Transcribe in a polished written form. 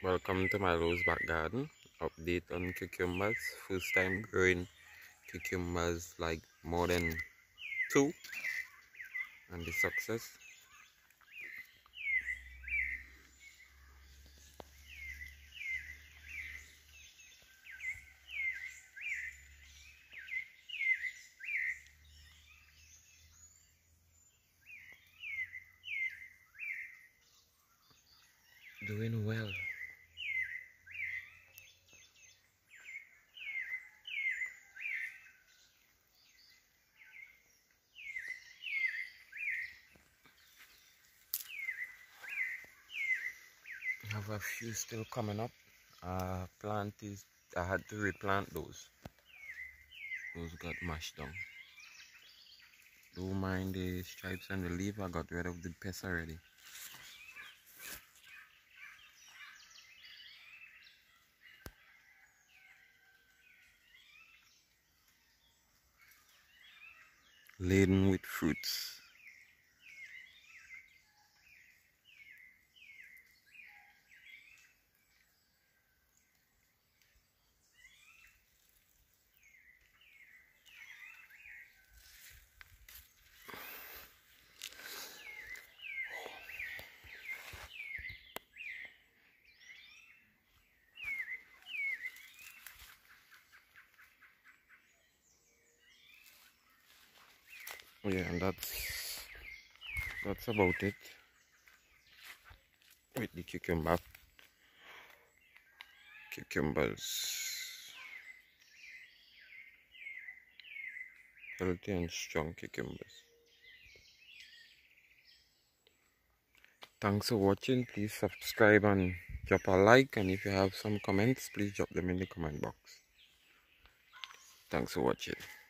Welcome to MILO'S back garden. Update on cucumbers. First time growing cucumbers, like more than 2, and the success. Doing well. I have a few still coming up. I had to replant those. Those got mashed down. Don't mind the stripes and the leaf. I got rid of the pest already. Laden with fruits. Yeah, and that's about it with the cucumbers. Healthy and strong cucumbers. Thanks for watching. Please subscribe and drop a like, and if you have some comments, please drop them in the comment box. Thanks for watching.